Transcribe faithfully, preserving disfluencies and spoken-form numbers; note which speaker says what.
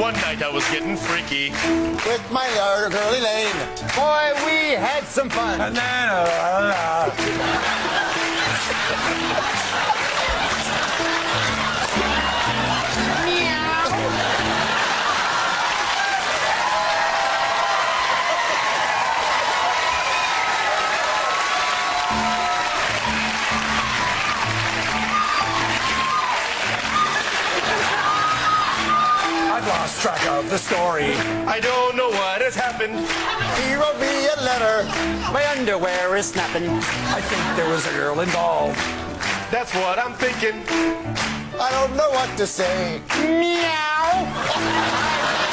Speaker 1: One night I was getting freaky
Speaker 2: with my uh, girly Lane.
Speaker 3: Boy, we had some fun.
Speaker 2: And then, uh,
Speaker 4: lost track of the story.
Speaker 1: I don't know what has happened.
Speaker 2: He wrote me a letter.
Speaker 3: My underwear is snapping.
Speaker 4: I think there was a girl involved.
Speaker 1: That's what I'm thinking.
Speaker 2: I don't know what to say.
Speaker 3: Meow.